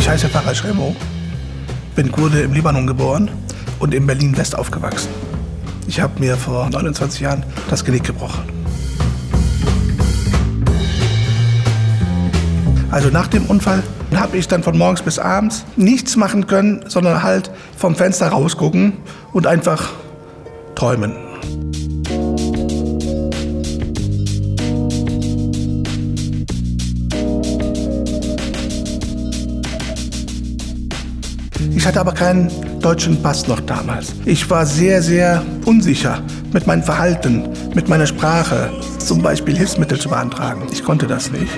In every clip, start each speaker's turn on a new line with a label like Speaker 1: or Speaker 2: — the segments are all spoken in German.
Speaker 1: Ich heiße Faraj Remo, bin Kurde im Libanon geboren und in Berlin-West aufgewachsen. Ich habe mir vor 29 Jahren das Genick gebrochen. Also nach dem Unfall habe ich dann von morgens bis abends nichts machen können, sondern halt vom Fenster rausgucken und einfach träumen. Ich hatte aber keinen deutschen Pass noch damals. Ich war sehr, sehr unsicher mit meinem Verhalten, mit meiner Sprache, zum Beispiel Hilfsmittel zu beantragen. Ich konnte das nicht.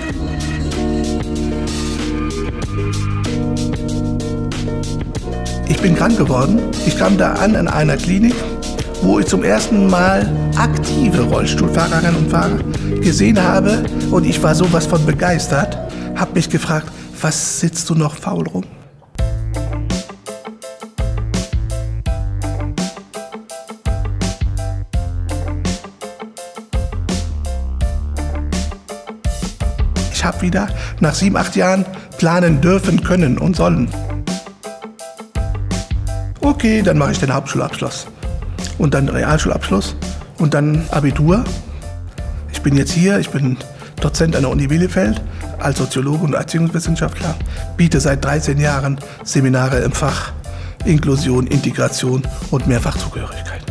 Speaker 1: Ich bin krank geworden. Ich kam da an in einer Klinik, wo ich zum ersten Mal aktive Rollstuhlfahrerinnen und Fahrer gesehen habe. Und ich war sowas von begeistert, habe mich gefragt, was sitzt du noch faul rum? Ich habe wieder nach 7, 8 Jahren planen dürfen, können und sollen. Okay, dann mache ich den Hauptschulabschluss und dann Realschulabschluss und dann Abitur. Ich bin jetzt hier, ich bin Dozent an der Uni Bielefeld als Soziologe und Erziehungswissenschaftler, biete seit 13 Jahren Seminare im Fach Inklusion, Integration und Mehrfachzugehörigkeit.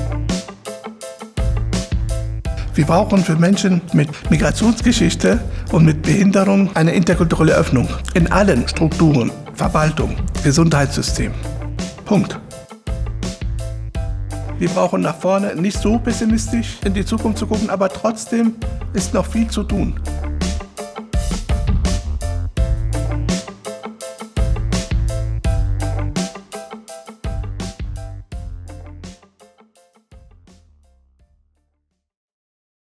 Speaker 1: Wir brauchen für Menschen mit Migrationsgeschichte und mit Behinderung eine interkulturelle Öffnung in allen Strukturen, Verwaltung, Gesundheitssystem. Punkt. Wir brauchen nach vorne nicht so pessimistisch in die Zukunft zu gucken, aber trotzdem ist noch viel zu tun.